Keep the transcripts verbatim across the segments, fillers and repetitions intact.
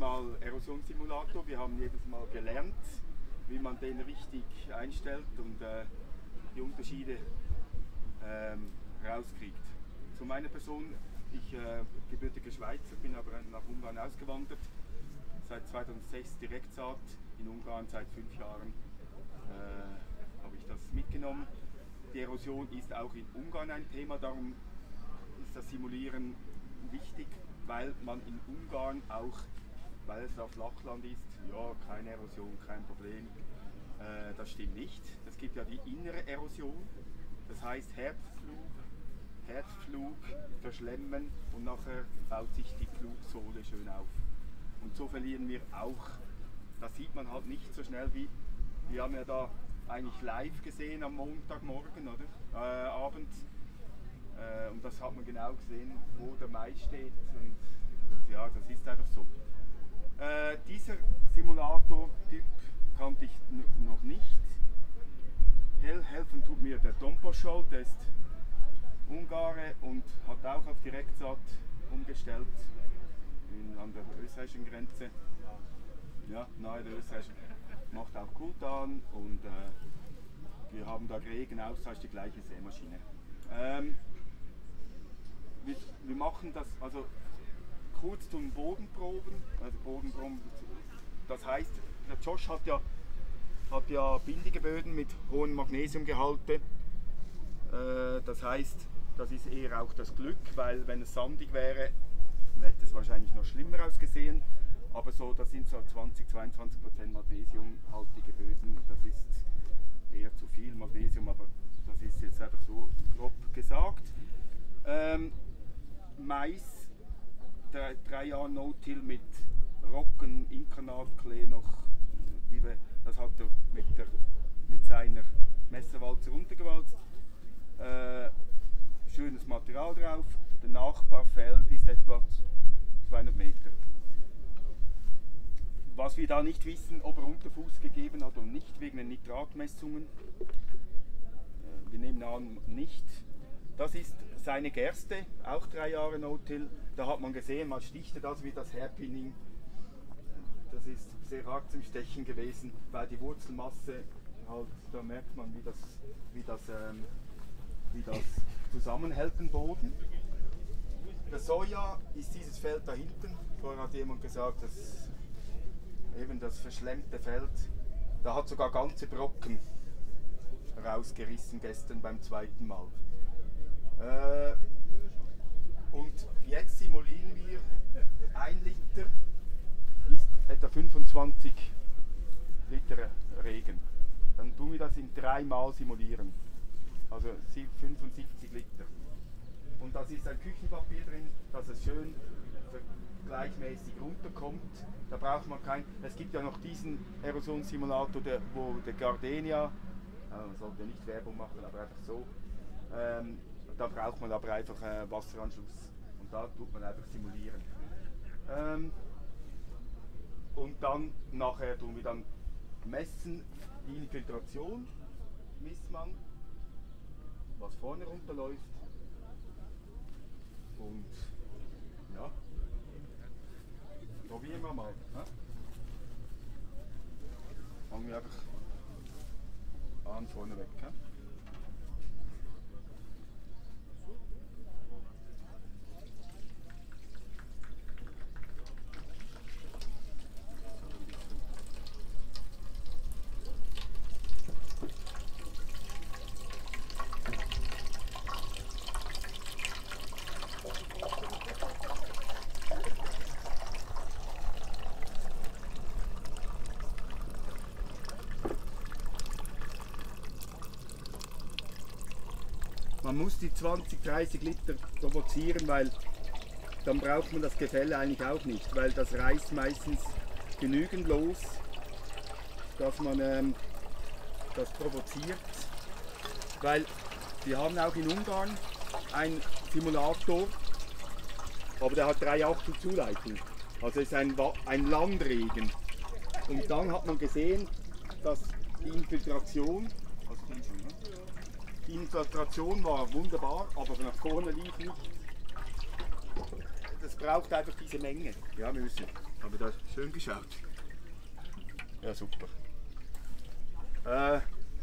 Mal Erosionssimulator. Wir haben jedes Mal gelernt, wie man den richtig einstellt und äh, die Unterschiede ähm, rauskriegt. Zu meiner Person, ich äh, gebürtiger Schweizer, bin aber nach Ungarn ausgewandert. Seit zweitausendsechs Direktsaat, in Ungarn seit fünf Jahren äh, habe ich das mitgenommen. Die Erosion ist auch in Ungarn ein Thema, darum ist das Simulieren wichtig, weil man in Ungarn auch, weil es auf Flachland ist, ja, keine Erosion, kein Problem. Äh, das stimmt nicht. Es gibt ja die innere Erosion, das heißt Herzflug, Herzflug, Verschlemmen und nachher baut sich die Flugsohle schön auf. Und so verlieren wir auch. Das sieht man halt nicht so schnell wie, wir haben ja da eigentlich live gesehen am Montagmorgen, oder? Äh, abends. Äh, und das hat man genau gesehen, wo der Mais steht. Und, und ja, das ist einfach so. Äh, dieser Simulator-Typ kannte ich noch nicht. Hel helfen tut mir der Domposchol, der ist Ungare und hat auch auf Direktsaat umgestellt in, an der österreichischen Grenze. Ja, nahe der österreichischen. Macht auch gut an und äh, wir haben da Regen Austausch, die gleiche Sämaschine. Ähm, wir, wir machen das also kurz zum Bodenproben. Also Bodenproben, das heißt, der Josh hat ja, hat ja bindige Böden mit hohen Magnesiumgehalte. Äh, das heißt, das ist eher auch das Glück, weil wenn es sandig wäre, hätte es wahrscheinlich noch schlimmer ausgesehen. Aber so, das sind so zwanzig, zweiundzwanzig Prozent magnesiumhaltige Böden. Das ist eher zu viel Magnesium, aber das ist jetzt einfach so grob gesagt. Ähm, Mais, drei, drei Jahre No-Till mit Rocken, Inkarnat, Klee noch, das hat er mit, der, mit seiner Messerwalze runtergewalzt. Äh, schönes Material drauf. Der Nachbarfeld ist etwa zweihundert Meter. Was wir da nicht wissen, ob er Unterfuß gegeben hat oder nicht, wegen den Nitratmessungen. Wir nehmen an, nicht. Das ist seine Gerste, auch drei Jahre No-Till. Da hat man gesehen, man stichte das wie das Hairpinning. Das ist sehr arg zum Stechen gewesen, weil die Wurzelmasse, halt, da merkt man, wie das, wie das, ähm, wie das zusammenhält, den Boden. Der Soja ist dieses Feld da hinten. Vorher hat jemand gesagt, dass eben das verschlemmte Feld, da hat sogar ganze Brocken rausgerissen gestern beim zweiten Mal. Äh, und jetzt simulieren wir, ein Liter ist etwa fünfundzwanzig Liter Regen. Dann tun wir das in drei Mal simulieren, also fünfundsiebzig Liter. Und das ist ein Küchenpapier drin, dass es schön gleichmäßig runterkommt. Da braucht man kein. Es gibt ja noch diesen Erosionssimulator, der, wo der Gardenia, ja, man sollte nicht Werbung machen, aber einfach so. Ähm, da braucht man aber einfach äh, Wasseranschluss und da tut man einfach simulieren. Ähm, und dann nachher tun wir dann messen, die Infiltration misst man, was vorne runterläuft und ja. Probieren wir mal. Ne? Fangen wir einfach an, vorne weg. Ne? Man muss die zwanzig, dreißig Liter provozieren, weil dann braucht man das Gefälle eigentlich auch nicht, weil das reißt meistens genügend los, dass man ähm, das provoziert. Weil wir haben auch in Ungarn einen Simulator, aber der hat drei Achtel Zuleitung. Also es ist ein, ein Landregen. Und dann hat man gesehen, dass die Infiltration, also die Infiltration war wunderbar, aber nach vorne lief nicht. Das braucht einfach diese Menge. Ja, wir müssen Habe ich da schön geschaut? Ja, super. Äh,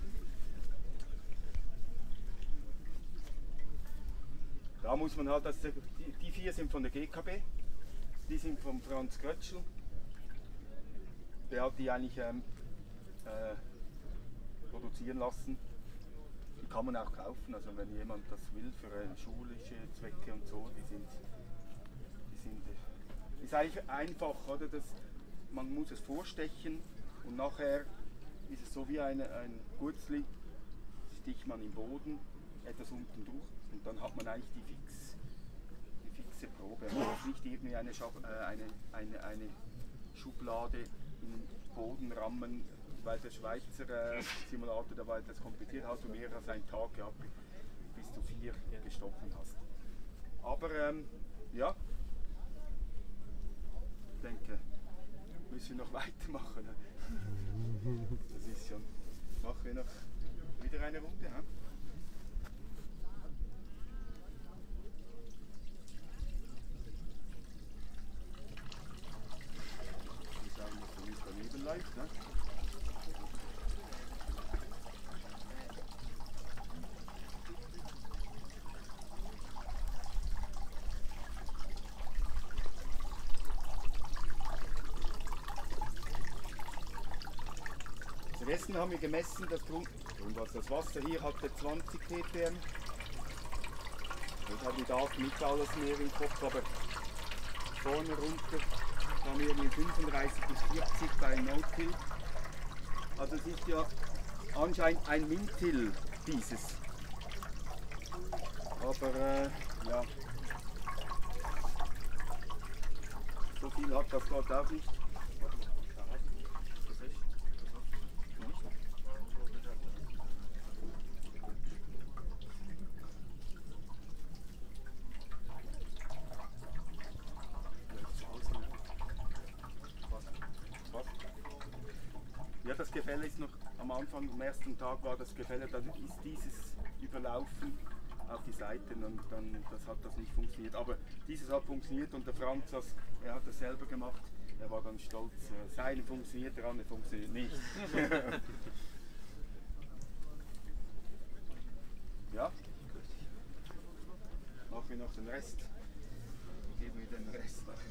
da muss man halt, dass die, die vier sind von der G K B, die sind von Franz Krötschl. Der hat die eigentlich ähm, äh, produzieren lassen. Die kann man auch kaufen, also wenn jemand das will für äh, schulische Zwecke und so, die sind, die sind äh, ist eigentlich einfach, oder? Das, man muss es vorstechen und nachher ist es so wie eine, ein Gurzli, sticht man im Boden, etwas unten durch und dann hat man eigentlich die, fix, die fixe Probe. Man muss nicht irgendwie eine, Schab, äh, eine, eine, eine Schublade in den Boden rammen, weil der Schweizer äh, Simulator, da war etwas kompliziert, hast du mehr als einen Tag gehabt, bis du vier gestochen hast. Aber ähm, ja, ich denke, müssen wir noch weitermachen. Das ist schon. Machen wir noch wieder eine Runde. He? Wir schauen, was da nicht daneben läuft. Ne? Gestern haben wir gemessen, das Grundwasser. Das Wasser hier hatte zwanzig ppm. Ich habe da nicht alles mehr im Kopf, aber vorne runter haben wir irgendwie fünfunddreißig bis vierzig bei No-Till. Also es ist ja anscheinend ein Min-Till dieses. Aber äh, ja, so viel hat das dort auch nicht. Ja, das Gefälle ist noch am Anfang, am ersten Tag war das Gefälle, dann ist dieses überlaufen auf die Seiten und dann das hat das nicht funktioniert. Aber dieses hat funktioniert und der Franz, das, er hat das selber gemacht, er war ganz stolz. Seine funktioniert, der andere funktioniert nicht. Ja, machen wir noch den Rest. Geben wir den Rest nach.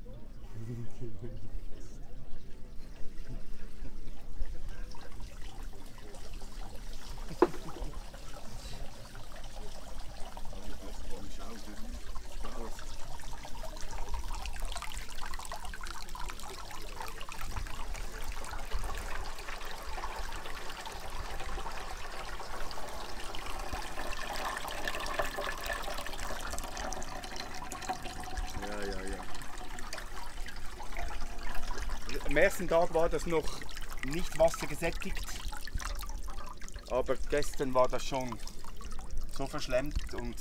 Am ersten Tag war das noch nicht wassergesättigt, aber gestern war das schon so verschlemmt und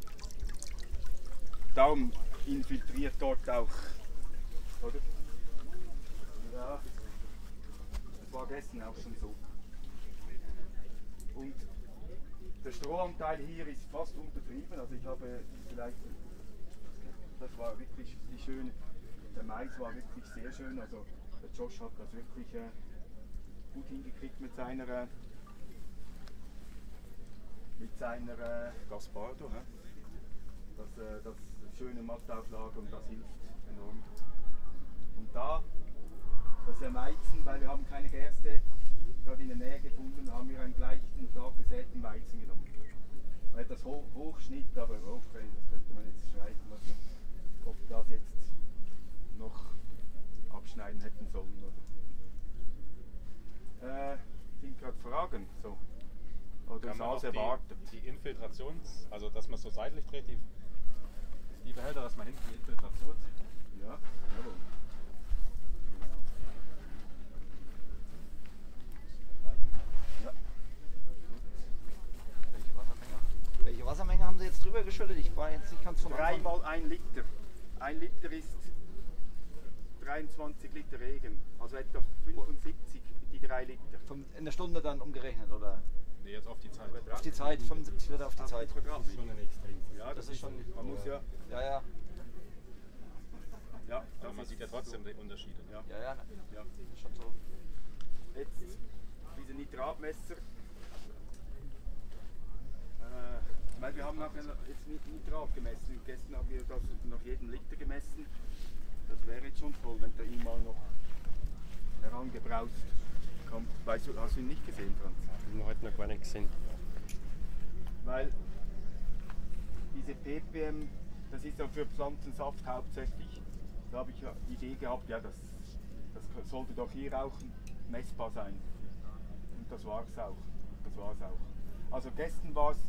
darum infiltriert dort auch, oder? Ja, das war gestern auch schon so. Und der Strohanteil hier ist fast untertrieben, also ich habe vielleicht, das war wirklich die schöne, der Mais war wirklich sehr schön, also der Josh hat das wirklich äh, gut hingekriegt mit seiner, äh, mit seiner äh, Gaspardo. He? Das, äh, das schöne Mattauflage und das hilft enorm. Und da, das ist ein Weizen, weil wir haben keine Gerste gerade in der Nähe gefunden, haben wir einen gleichen Tag gesäten Weizen genommen. Etwas Ho Hochschnitt, aber okay, das könnte man jetzt streiten, was man, ob das jetzt noch abschneiden hätten sollen. Oder? Äh, sind gerade Fragen? So. Oder ist alles erwartet? Die, die Infiltrations, also dass man so seitlich dreht, die, die Behälter, dass man hinten die Infiltration. Ja, jawohl. Genau. Ja. Welche Wassermenge? Welche Wassermenge haben Sie jetzt drüber geschüttet? Ich war jetzt nicht ganz von Anfang. Dreimal ein Liter. Ein Liter ist dreiundzwanzig Liter Regen, also etwa fünfundsiebzig, die drei Liter. In der Stunde dann umgerechnet, oder? Nee, jetzt auf die Zeit. Auf die Zeit, fünfundsiebzig Liter auf die Auf Zeit. Quadrat. Das ist schon ein extrem. Ja, das, Das ist schon. Man muss ja. Ja, ja. Ja, Aber das man ist sieht ja trotzdem so. die Unterschiede. Ne? Ja. Ja, ja, Ja. ist schon so. Jetzt diese Nitratmesser. Äh, weil wir haben nachher jetzt mit Nitrat gemessen. Gestern haben wir das nach jedem Liter gemessen. Das wäre jetzt schon toll, wenn der ihn mal noch herangebraust kommt. Weißt du, hast du ihn nicht gesehen, Franz? Ich habe ihn heute noch gar nicht gesehen. Weil diese ppm, das ist ja für Pflanzensaft hauptsächlich. Da habe ich ja die Idee gehabt, ja, das, das sollte doch hier auch messbar sein. Und das war es auch. Das war es auch. Also gestern war es.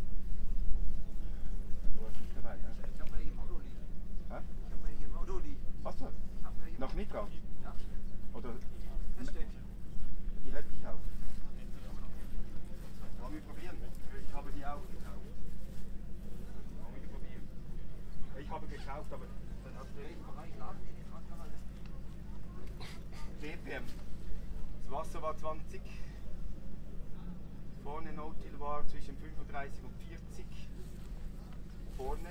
Du warst nicht dabei, ne? Ich habe welche im Auto liegen. Hä? Ich habe welche im Auto liegen. Hast du? Ich habe welche. Noch nicht drauf? Ja, Oder das steht. die hätte ich auch. Wollen wir probieren? Ich habe die auch gekauft. Wollen wir die probieren? Ich habe gekauft, aber dann hat der Welchen Bereich laden die die Fahrt? ppm. Das Wasser war zwanzig. Vorne No-Till war zwischen fünfunddreißig und vierzig. Vorne.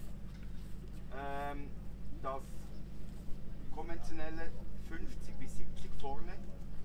Ähm, das konventionelle fünfzig bis siebzig vorne.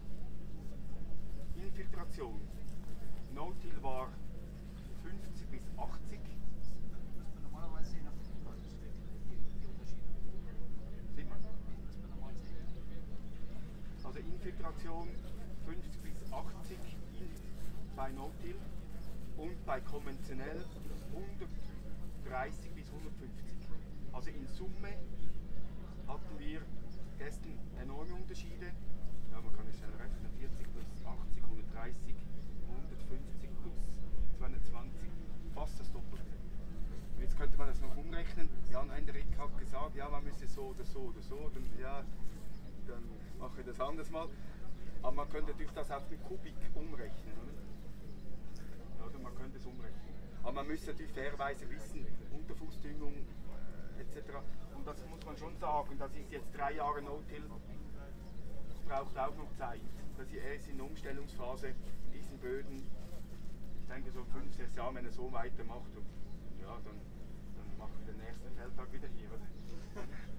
Infiltration. No-Till war fünfzig bis achtzig. Was wir normalerweise sehen auf dem Plan, das ist die, die Unterschiede. Sieht man? Was wir normal sehen. Also Infiltration fünfzig bis achtzig in, bei No-Till und bei konventionell hundertdreißig bis hundertfünfzig. Also in Summe hatten wir gestern enorme Unterschiede. Ja, man kann es schnell rechnen, vierzig plus achtzig, hundertdreißig, hundertfünfzig plus zweihundertzwanzig, fast das Doppelte. Und jetzt könnte man das noch umrechnen. Jan Hendrik hat gesagt, ja, man müsse so oder so oder so. Dann, ja, dann mache ich das anders mal. Aber man könnte natürlich das auf den Kubik umrechnen. Oder, oder man könnte es umrechnen. Aber man müsste natürlich fairerweise wissen, Unterfußdüngung äh, et cetera. Und das muss man schon sagen, das ist jetzt drei Jahre No-Till. Das braucht auch noch Zeit. Das ist, er ist in der Umstellungsphase in diesen Böden. Ich denke so fünf, sechs Jahre, wenn er so weitermacht. Und, ja, dann, dann mache ich den nächsten Feldtag wieder hier. Oder?